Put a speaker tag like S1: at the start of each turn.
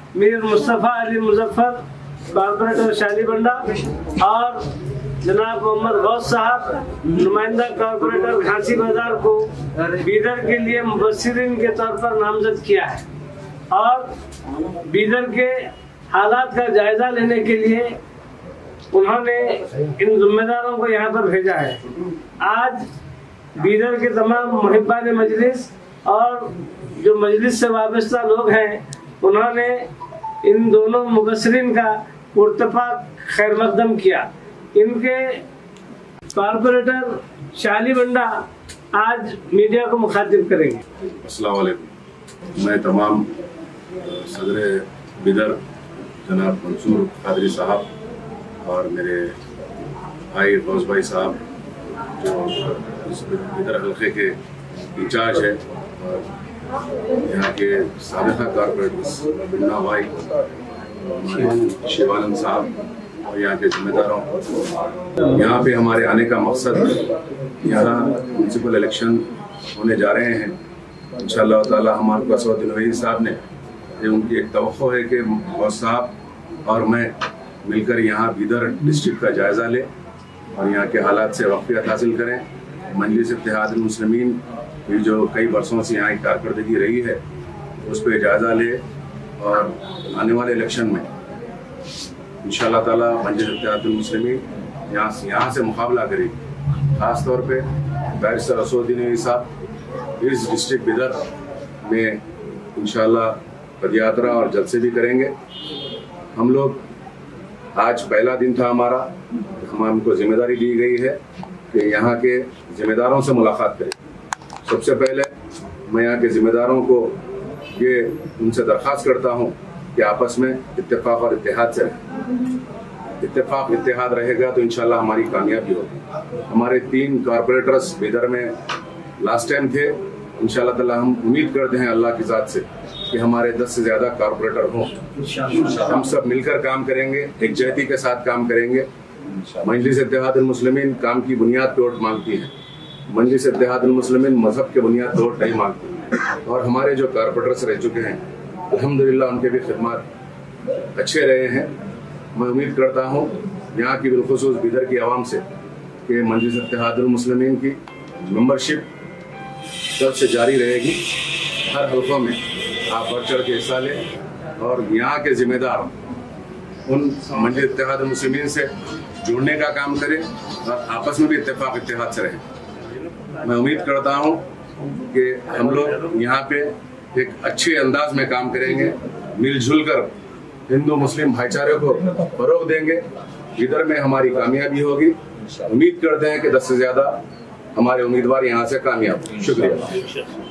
S1: Mir Mustafa Ali Muzaffar corporator Shalibanda और जनाब मोहम्मद गौस साहब नुमाइंदा कॉर्पोरेटर घासी बाजार को बीदर के लिए मुबस्सिरीन के तौर पर नामजद किया है और बीदर के हालात का जायजा लेने के लिए उन्होंने इन जिम्मेदारों को यहाँ पर भेजा है। आज बीदर के तमाम मुहिब्बान मजलिस और जो मजलिस से वाबस्ता लोग हैं उन्होंने इन दोनों मुबस्सिरीन का इत्तेफाक खैर मकदम किया। इनके कॉर्पोरेटर शालीबंडा आज मीडिया को मुखातिब करेंगे।
S2: अस्सलाम वालेकुम। मैं तमाम सदर बीदर जनाब मंसूर कादरी साहब और मेरे भाई गौस भाई साहब जो इस बीदर हल्के के इंचार्ज है और यहाँ के साबिक़ा कॉर्पोरेटर्स बिन्ना भाई, शिवानंद साहब और यहाँ के जिम्मेदारों, यहाँ पे हमारे आने का मकसद यहाँ म्यूनसिपल इलेक्शन होने जा रहे हैं। इंशाअल्लाह ताला हमारे असद नवी साहब ने ये उनकी एक तवक्को है कि गौस साहब और मैं मिलकर यहाँ बीदर डिस्ट्रिक्ट का जायज़ा लें और यहाँ के हालात से वाक़ियत हासिल करें। मजलिस इत्तेहादुल मुस्लिमीन की जो कई बरसों से यहाँ की कारकर्दगी रही है उस पर जायज़ा ले और आने वाले इलेक्शन में इंशाअल्लाह ताला मजलिस इत्तेहादुल मुस्लिमीन यहाँ से मुकाबला करेगी। ख़ास तौर पे बैरिस्टर असदुद्दीन नवी साहब इस डिस्ट्रिक्ट बीदर में इंशाअल्लाह पदयात्रा और जलसे भी करेंगे। हम लोग आज पहला दिन था हमारा, हमको जिम्मेदारी दी गई है कि यहाँ के ज़िम्मेदारों से मुलाकात करें। सबसे पहले मैं यहाँ के ज़िम्मेदारों को ये उनसे दरख्वास्त करता हूँ कि आपस में इत्तेफाक और इत्तेहाद से रहें। इत्तेफाक इत्तेहाद रहेगा तो इंशाल्लाह हमारी कामयाबी होगी। हमारे 3 कॉर्पोरेटर्स बीदर में लास्ट टाइम थे। इंशाल्लाह ताला हम उम्मीद करते हैं अल्लाह की ज़ात से कि हमारे 10 से ज़्यादा कॉर्पोरेटर हों। हम सब मिलकर काम करेंगे, एकजहती के साथ काम करेंगे। मजलिस इत्तेहादुल मुस्लिमीन काम की बुनियाद पे वोट मांगती है। मजलिस इत्तेहादुल मुस्लिमीन मजहब के बुनियाद पे वोट नहीं मांगती है। और हमारे जो कॉर्पोरेटर्स रह चुके हैं अल्हम्दुलिल्लाह उनके भी खिदमत अच्छे रहे हैं। मैं उम्मीद करता हूँ यहाँ की बिलखुसूस बीदर की आवाम से कि मजलिस इत्तेहादुल मुस्लिमीन की मेंबरशिप कब से जारी रहेगी। हर हल्कों में आप बढ़ चढ़ के हिस्सा लें और यहाँ के जिम्मेदार उन मजलिस इत्तेहादुल मुस्लिमीन से जुड़ने का काम करें और आपस में भी इत्तेफाक इत्तेहाद से रहें। मैं उम्मीद करता हूँ कि हम लोग यहाँ पे एक अच्छे अंदाज में काम करेंगे, मिलजुल कर हिंदू मुस्लिम भाईचारे को फरोग देंगे। इधर में हमारी कामयाबी होगी। उम्मीद करते हैं कि 10 से ज़्यादा हमारे उम्मीदवार यहाँ से कामयाब। शुक्रिया।